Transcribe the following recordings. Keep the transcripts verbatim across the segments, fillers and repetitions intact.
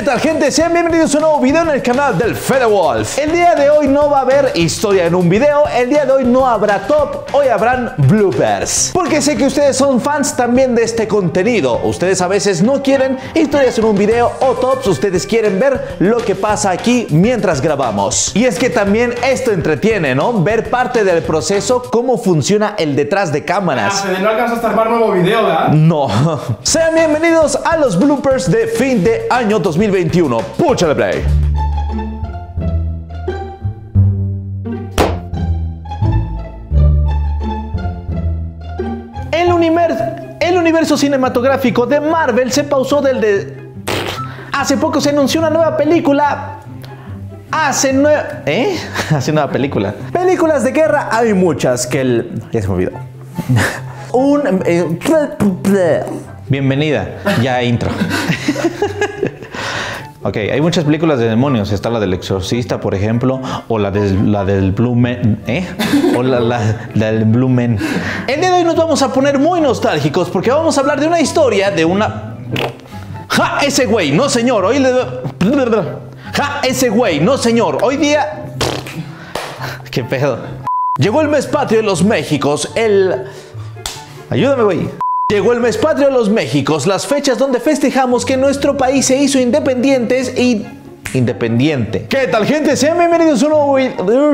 tal, gente? Sean bienvenidos a un nuevo video en el canal del Fede Wolf. El día de hoy no va a haber historia en un video. El día de hoy no habrá top. Hoy habrán bloopers. Porque sé que ustedes son fans también de este contenido. Ustedes a veces no quieren historias en un video o tops. Ustedes quieren ver lo que pasa aquí mientras grabamos. Y es que también esto entretiene, ¿no? Ver parte del proceso, cómo funciona el detrás de cámaras. Ah, Fede, no alcanzaste a armar nuevo video, ¿verdad? No. Sean bienvenidos a los bloopers de fin de año dos mil veintiuno. Púchale play. El universo, el universo cinematográfico de Marvel se pausó del de... Hace poco se anunció una nueva película. Hace nueva... ¿Eh? Hace nueva película. Películas de guerra hay muchas que el... Ya se me olvidó. Un... Eh... Bienvenida. Ya intro. Ok, hay muchas películas de demonios. Está la del Exorcista, por ejemplo, o la, de, la del Blue Man, ¿eh? O la, la, la del Blue Man. El día de hoy nos vamos a poner muy nostálgicos porque vamos a hablar de una historia de una... ¡Ja! Ese güey, no señor, hoy le... ¡Ja! Ese güey, no señor, hoy día... ¿Qué pedo? Llegó el mes patrio de los Méxicos, el... Ayúdame, güey. Llegó el mes patrio de los Méxicos, las fechas donde festejamos que nuestro país se hizo independientes y... Independiente. ¿Qué tal, gente? Sean bienvenidos a un nuevo video...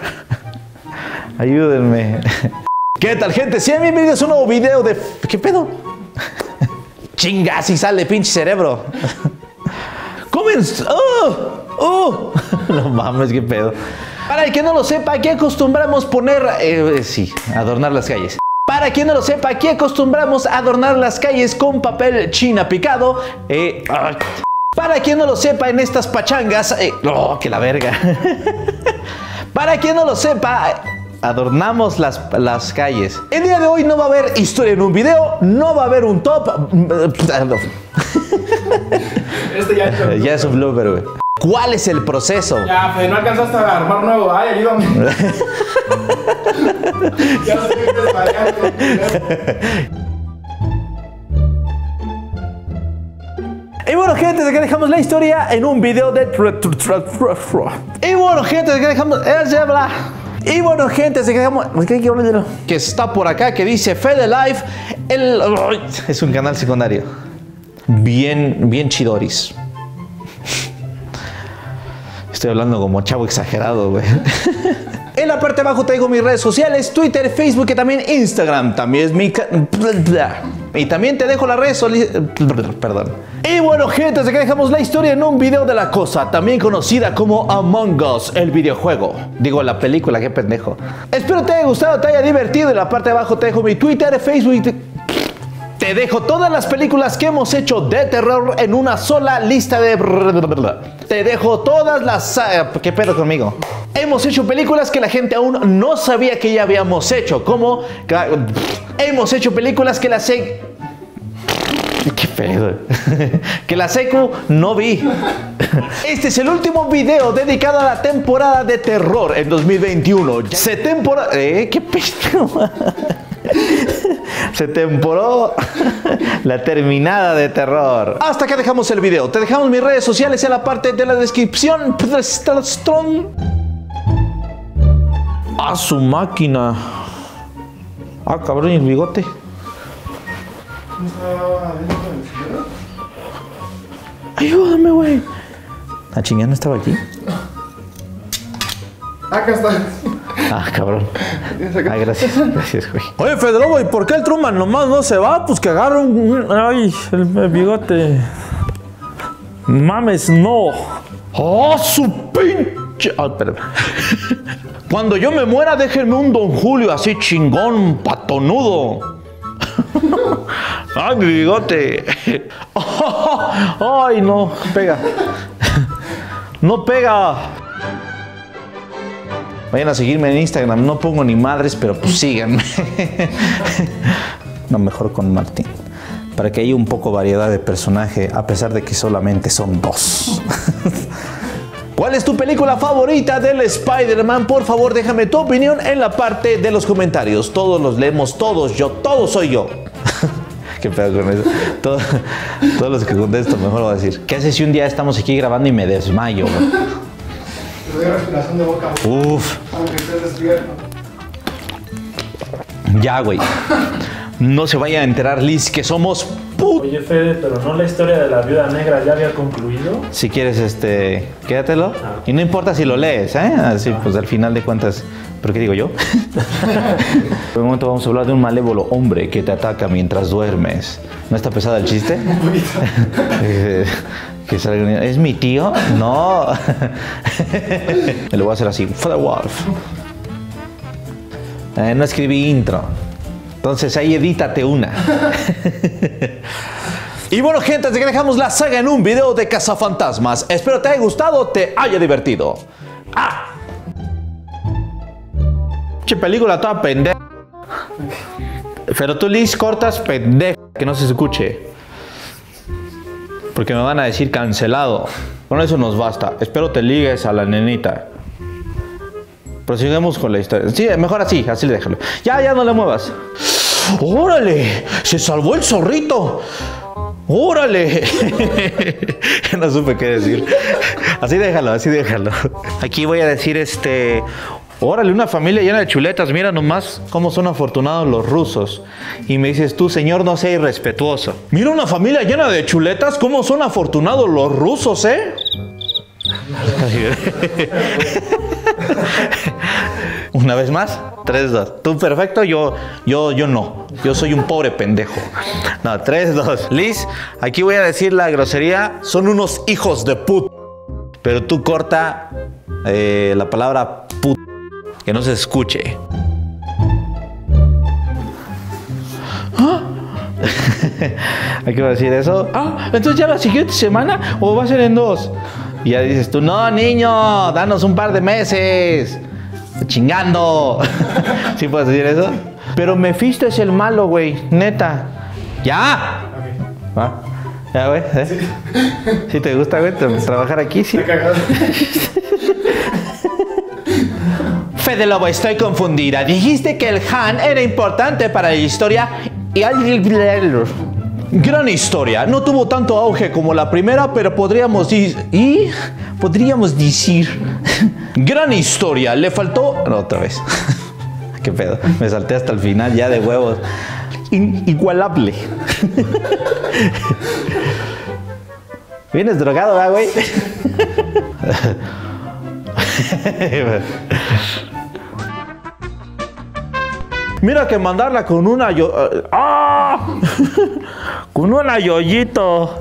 Ayúdenme. ¿Qué tal, gente? Sean bienvenidos a un nuevo video de... ¿Qué pedo? Chinga, si sale pinche cerebro. Comenzó. ¡Oh! ¡Oh! No mames, qué pedo. Para el que no lo sepa, aquí acostumbramos poner... Eh, sí, adornar las calles. Para quien no lo sepa, aquí acostumbramos a adornar las calles con papel china picado. Eh, para quien no lo sepa, en estas pachangas... Eh, ¡Oh, que la verga! Para quien no lo sepa... Adornamos las, las calles. El día de hoy no va a haber historia en un video, no va a haber un top. Este ya, es ya es un blooper, güey. ¿Cuál es el proceso? Ya, Fede, no alcanzaste a armar nuevo. Ay, ayúdame. Ya no sé qué estás fallando. Y bueno, gente, de que dejamos la historia en un video de... Y bueno, gente, de que dejamos... Y bueno, gente, se quedamos... Que está por acá, que dice Fede Life. El... Es un canal secundario. Bien, bien chidoris. Estoy hablando como chavo exagerado, güey. En la parte de abajo traigo mis redes sociales, Twitter, Facebook y también Instagram. También es mi... Y también te dejo las redes sociales... Perdón. Y bueno, gente, desde que dejamos la historia en un video de La Cosa, también conocida como Among Us, el videojuego. Digo, la película, qué pendejo. Espero te haya gustado, te haya divertido. En la parte de abajo te dejo mi Twitter, Facebook... Te, te dejo todas las películas que hemos hecho de terror en una sola lista de... Te dejo todas las... ¿Qué pedo conmigo? Hemos hecho películas que la gente aún no sabía que ya habíamos hecho, como... Hemos hecho películas que la se... ¿Qué pedo? Que la secu no vi. Este es el último video dedicado a la temporada de terror en dos mil veintiuno. Se temporada... ¿Eh? ¿Qué pedo? Se temporó la terminada de terror. Hasta que dejamos el video. Te dejamos mis redes sociales en la parte de la descripción. A su máquina. Ah, cabrón, ¿y el bigote? Ayúdame, güey. ¿La chingada no estaba aquí? Acá está. Ah, cabrón. Ay, gracias. Gracias, güey. Oye, Fede Lobo, ¿y por qué el Truman nomás no se va? Pues que agarra un... Ay, el, el bigote. Mames, no. ¡Oh, su pinche! Ah, espérame. Cuando yo me muera, déjenme un Don Julio así chingón, patonudo. Ay, mi bigote. Ay, no, pega. No pega. Vayan a seguirme en Instagram. No pongo ni madres, pero pues síganme. No, mejor con Martín. Para que haya un poco variedad de personaje, a pesar de que solamente son dos. ¿Cuál es tu película favorita del Spider-Man? Por favor, déjame tu opinión en la parte de los comentarios. Todos los leemos, todos yo, todo soy yo. Qué pedo con eso. Todo, todos los que contesto mejor voy a decir. ¿Qué haces si un día estamos aquí grabando y me desmayo? Te doy respiración de boca a boca. Uf. Aunque estés despierto. Ya, güey. No se vaya a enterar Liz que somos put... Oye, Fede, pero no la historia de la viuda negra ya había concluido. Si quieres, este, quédatelo. Ah. Y no importa si lo lees, ¿eh? Así, pues al final de cuentas... ¿Pero qué digo yo? Por un momento vamos a hablar de un malévolo hombre que te ataca mientras duermes. ¿No está pesado el chiste? Que salga, ¿es mi tío? No. Me lo voy a hacer así. For the Wolf. Eh, no escribí intro. Entonces ahí edítate una. Y bueno, gente, desde que dejamos la saga en un video de Cazafantasmas, espero te haya gustado, te haya divertido. ¡Ah! Che, película toda pendeja. Pero tú, Liz, cortas pendeja, que no se escuche. Porque me van a decir cancelado. Con eso nos basta. Espero te ligues a la nenita. Prosigamos con la historia. Sí, mejor así, así le déjalo. Ya, ya no le muevas. ¡Órale! ¡Se salvó el zorrito! ¡Órale! No supe qué decir. Así déjalo, así déjalo. Aquí voy a decir este... Órale, una familia llena de chuletas. Mira nomás cómo son afortunados los rusos. Y me dices tú, señor, no sea irrespetuoso. Mira una familia llena de chuletas. Cómo son afortunados los rusos, ¿eh? Una vez más, tres, dos. Tú perfecto, yo, yo, yo no. Yo soy un pobre pendejo. No, tres, dos. Liz, aquí voy a decir la grosería. Son unos hijos de put. Pero tú corta eh, la palabra put. Que no se escuche. ¿Ah? Aquí voy a decir eso. Ah, entonces ya la siguiente semana o va a ser en dos. Y ya dices tú, no, niño, danos un par de meses. Chingando. ¿Sí puedes decir eso? Pero Mephisto es el malo, güey. Neta. ¡Ya! Okay. ¿Ah? ¿Ya, güey? ¿Eh? Sí. ¿Sí te gusta, güey? ¿Trabajar aquí? Sí. Fede Lobo, estoy confundida. Dijiste que el Han era importante para la historia y... Gran historia. No tuvo tanto auge como la primera, pero podríamos decir... ¿Y? Podríamos decir... Gran historia. Le faltó... No, otra vez. ¿Qué pedo? Me salté hasta el final ya de huevos. Inigualable. ¿Vienes drogado, ¿verdad, güey? Mira que mandarla con una yo... ¡Ah! Con una yoyito.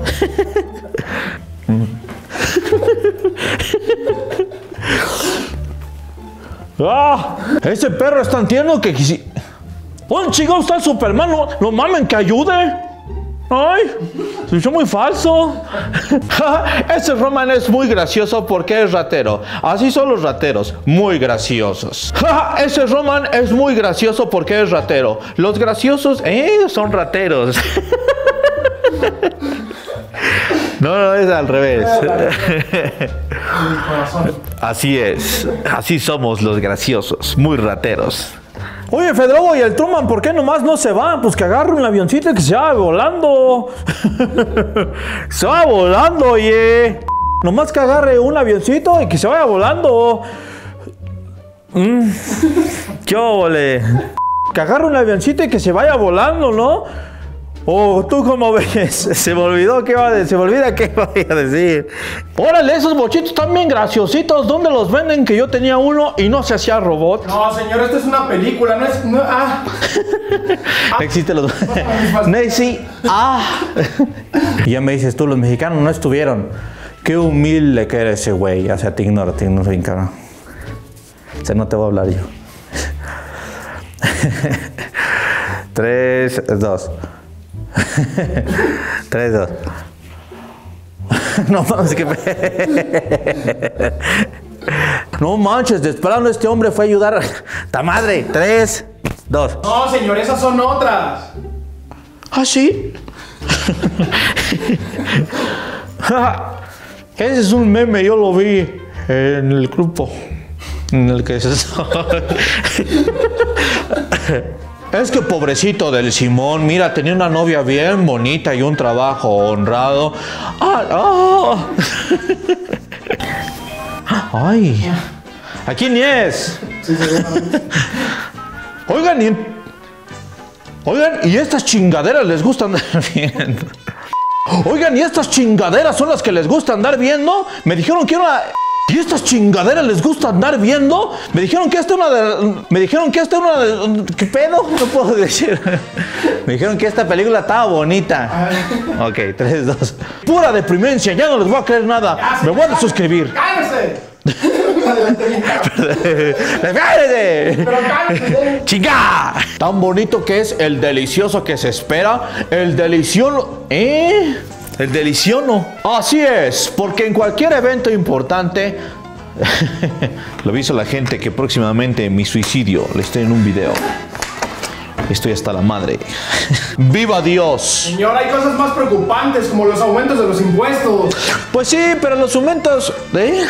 ¡Ah! Ese perro es tan tierno que quisi... ¡Oh, chico, está el Superman! ¡No, no mamen, que ayude! ¡Ay! Se hizo muy falso. Ese Roman es muy gracioso porque es ratero. Así son los rateros, muy graciosos. Ese Roman es muy gracioso porque es ratero. Los graciosos, eh, son rateros. No, no, es al revés. Así es. Así somos los graciosos, muy rateros. Oye, Fedrogo, ¿y el Truman por qué nomás no se va? Pues que agarre un avioncito y que se vaya volando. Se va volando, oye. Nomás que agarre un avioncito y que se vaya volando. Mm. ¿Qué ole? Que agarre un avioncito y que se vaya volando, ¿no? Oh, ¿tú cómo ves? Se me olvidó qué iba a decir. Se me olvida qué iba a decir. Órale, esos bochitos están bien graciositos. ¿Dónde los venden? Que yo tenía uno y no se hacía robot. No, señor, esta es una película, no es... No, ah. No existe los... No existe... Ah. Y ya me dices tú, los mexicanos no estuvieron. Qué humilde que eres ese güey. O sea, te ignoro, te ignoro bien, cabrón. O sea, no te voy a hablar yo. Tres, dos. Tres, dos. No mames, que... No manches, esperando este hombre fue a ayudar. ¡Ta madre! Tres, dos. No, señor, esas son otras. ¿Ah, sí? Ese es un meme, yo lo vi en el grupo en el que se... Es que pobrecito del Simón, mira, tenía una novia bien bonita y un trabajo honrado. ¡Ah! ¡Ah! ¡Ay! ¿A quién es? Sí, Oigan, y... Oigan, y estas chingaderas les gusta andar viendo. Oigan, y estas chingaderas son las que les gusta andar viendo. Me dijeron que era... ¿Y estas chingaderas les gusta andar viendo? Me dijeron que esta es una de... Me dijeron que esta es una de... ¿Qué pedo? No puedo decir. Me dijeron que esta película estaba bonita. Ok, tres, dos. Pura deprimencia, ya no les voy a creer nada. Me voy a suscribir. ¡Cállese! ¡Cállate! ¡Chinga! Tan bonito que es el delicioso que se espera. El delicioso... ¿Eh? El delicioso. Así es, porque en cualquier evento importante... Lo hizo la gente que próximamente mi suicidio le esté en un video. Estoy hasta la madre. ¡Viva Dios! Señor, hay cosas más preocupantes como los aumentos de los impuestos. Pues sí, pero los aumentos... ¿Eh?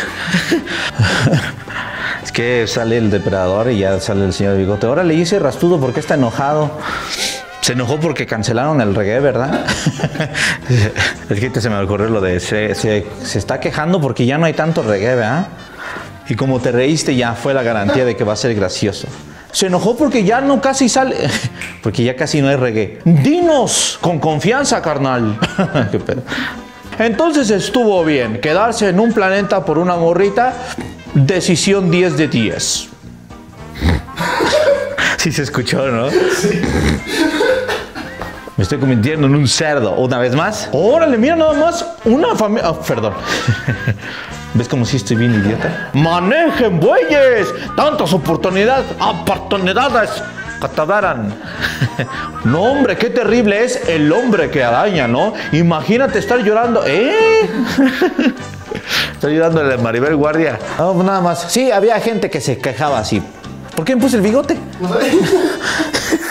Es que sale el depredador y ya sale el señor Bigote. Ahora le hice rastudo porque está enojado. Se enojó porque cancelaron el reggae, ¿verdad? Es que se me ocurrió lo de... Se, se, se está quejando porque ya no hay tanto reggae, ¿verdad? Y como te reíste ya fue la garantía de que va a ser gracioso. Se enojó porque ya no casi sale... Porque ya casi no hay reggae. ¡Dinos! Con confianza, carnal. Qué pedo. Entonces estuvo bien. Quedarse en un planeta por una morrita. Decisión diez de diez. Sí se escuchó, ¿no? Sí. Me estoy convirtiendo en un cerdo. ¿Una vez más? Órale, mira nada más. Una familia... Oh, perdón. ¿Ves como si estoy bien idiota? ¡Manejen, bueyes! Tantas oportunidades, oportunidades que te darán. No, hombre, qué terrible es el hombre que araña, ¿no? Imagínate estar llorando. ¿Eh? Estoy llorando en el Maribel Guardia. No, nada más. Sí, había gente que se quejaba así. ¿Por qué me puse el bigote?